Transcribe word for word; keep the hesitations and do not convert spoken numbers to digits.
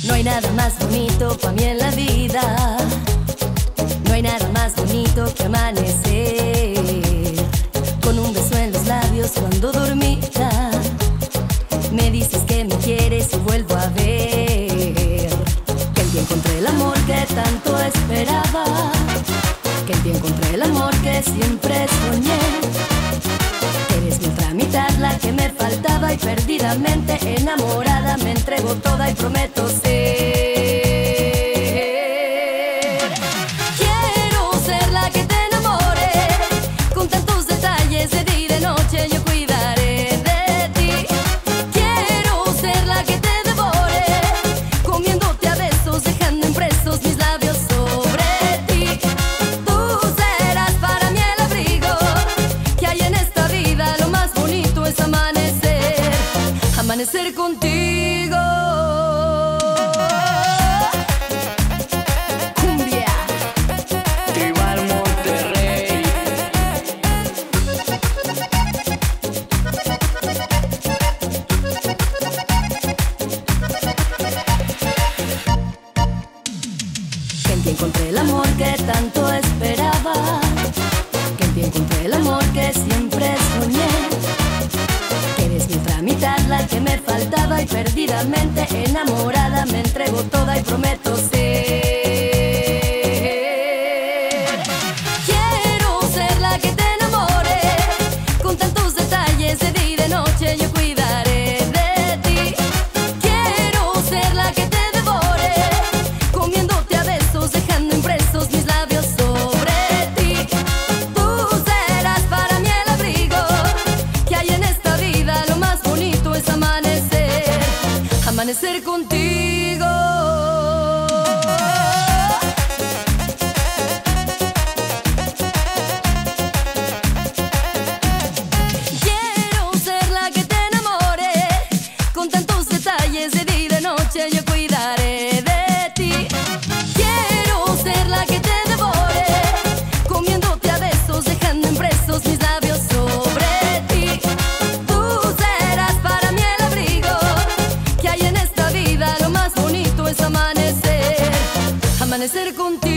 No hay nada más bonito para mí en la vida. No hay nada más bonito que amanecer con un beso en los labios cuando dormita. Me dices que me quieres y vuelvo a ver que en ti encontré el amor que tanto esperaba, que en ti encontré el amor que siempre soñé. Eres mi otra mitad, la que me faltaba, y perdidamente enamorada me entrego toda y prometo ser. Quiero ser la que te enamore con tantos detalles, de día y de noche yo cuidaré de ti. Quiero ser la que te devore, comiéndote a besos, dejando impresos mis labios sobre ti. Tú serás para mí el abrigo que hay en esta vida. Lo más bonito es amanecer, amanecer contigo. Cumbia Tribal Monterrey. Que en ti encontré el amor que tanto esperaba, que en ti encontré el amor que siempre soñé. Que eres mi otra mitad, la que me faltaba, y perdidamente enamorada me entrego toda y prometo ser. Quiero ser la que te enamore con tantos detalles, de día y de noche yo cuidaré de ti. Quiero ser la que te devore, comiéndote a besos, dejando impresos mis labios sobre ti. Tú serás para mí el abrigo que hay en esta vida. Lo más bonito es amanecer, amanecer contigo. Quiero ser la que te enamore con tantos detalles, de día y de noche yo cuidaré de ti. Quiero ser la que te devore, comiéndote a besos, dejando impresos mis labios sobre ti. Tú serás para mí el abrigo que hay en esta vida. Lo más bonito es amanecer, amanecer contigo.